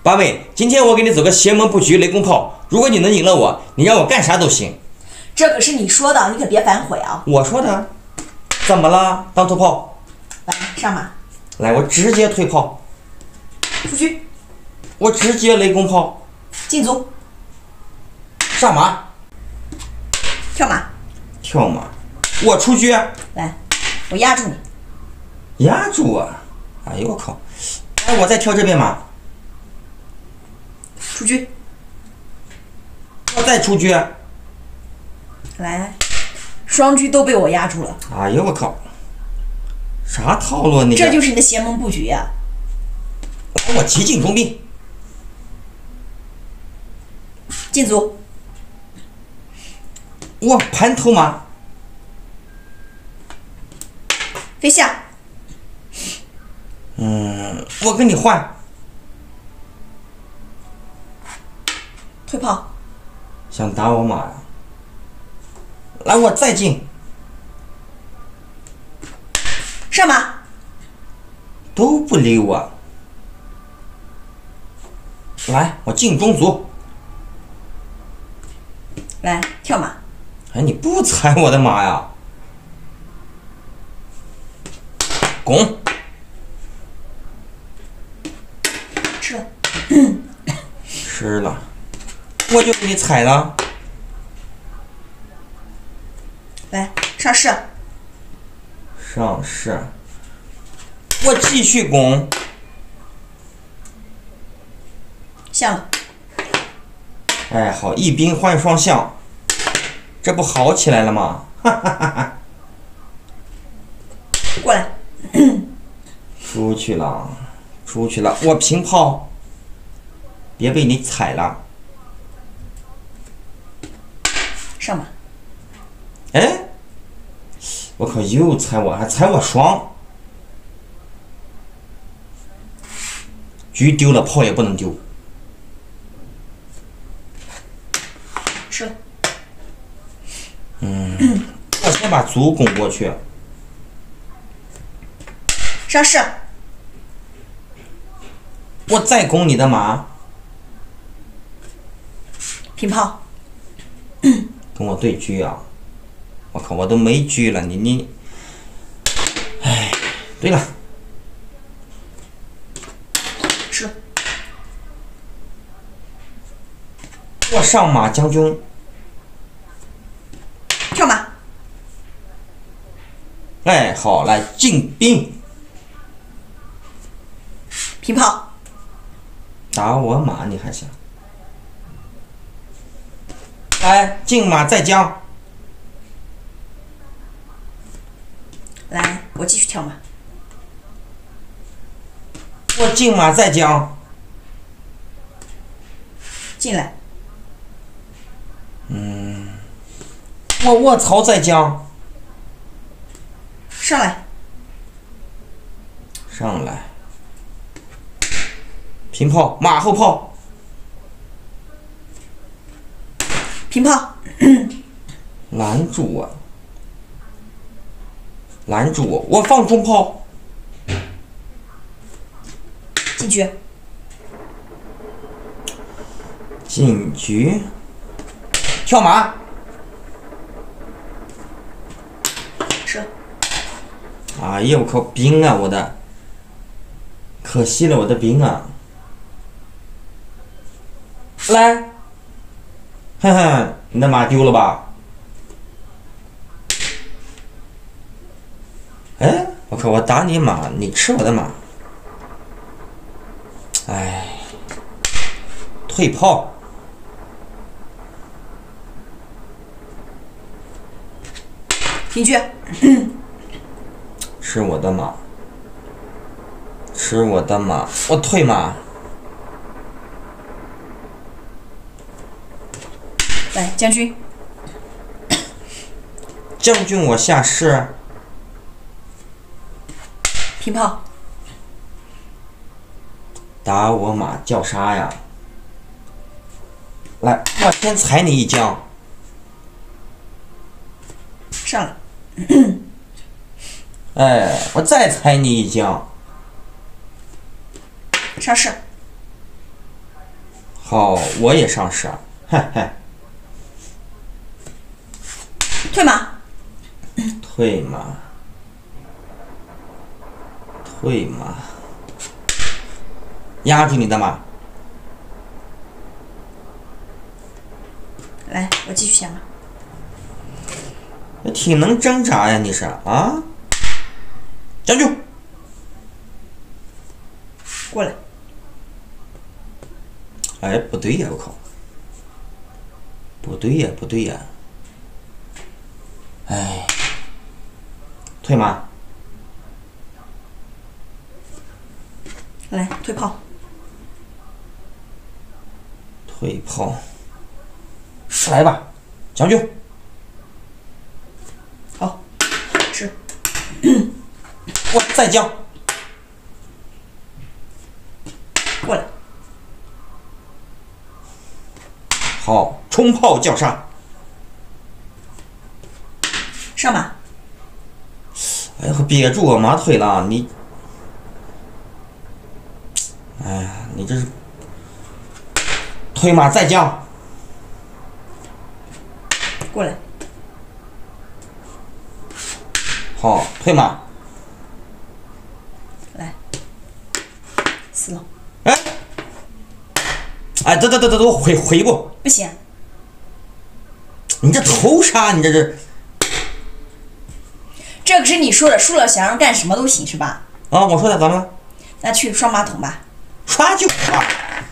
八位，今天我给你走个邪门布局雷公炮，如果你能赢了我，你让我干啥都行。 这可是你说的，你可别反悔啊！ 我说的，怎么了？当头炮， 来上马， 来，我直接退炮， 出车， 我直接雷公炮， 进卒， 上马， 跳马， 跳马，我出车， 来，我压住你， 压住我！哎呦我靠！哎，我再跳这边马， 出车， 我再出车。 来，双车都被我压住了。 哎呦我靠！啥套路你？ 这就是你的邪门布局呀！ 我急进中兵， 进卒， 我盘头马， 飞下， 我跟你换， 退炮， 想打我马呀？来，我再进， 上马， 都不理我。来，我进中卒。 来跳马， 哎，你不踩我的马呀？拱， 吃了， 吃了，我就给你踩了。 来上士， 上士，我继续拱， 下了， 哎，好，一兵换双象，这不好起来了吗？哈哈哈哈！ 过来， 出去了，出去了，我平炮，别被你踩了。 上马， 哎，我靠，又踩我，还踩我双，车丢了，炮也不能丢。 吃了， 我先把卒拱过去， 上士， 我再拱你的马， 平炮， 跟我对车啊！我靠，我都没车了，你，哎，对了， 吃了， 我上马将军， 跳马， 哎，好，来进兵， 平炮， 打我马你还想？来进马再将， 来我继续跳马， 我进马再将， 进来， 我卧槽再将， 上来， 上来，平炮，马后炮， 平炮， 拦住我，拦住我，我放中炮， 进车， 进局，跳马， 吃了， 哎呀，我靠，兵啊，我的，可惜了我的兵啊！来，哼哼，你的马丢了吧？哎，我靠，我打你马，你吃我的马，哎，退炮， 平车， 吃我的马，吃我的马，我退马。 来将军， 将军，我下士， 平炮， 打我马叫啥呀？来，我先踩你一将， 上了， 哎，我再踩你一将， 上士， 好，我也上士，嘿嘿。 退马。 退马。退马。压住你的马。 来，我继续下马。 你挺能挣扎呀，你是啊？将军， 过来。 哎，不对呀，我靠！不对呀，不对呀！哎，退马。 来，退炮。 退炮。来吧，将军。 好，是。 我再将。 过来。 好，冲炮叫杀。 上马。 哎呀，憋住我马腿了，你。哎呀，你这是退马再将。 过来。 好，退马。 来。死了。 哎，哎，等，我回一步。 不行。 你这头杀，你这是。 这可是你说的，输了想让干什么都行是吧？ 啊，我说的怎么了？ 那去双马桶吧。 刷就刷。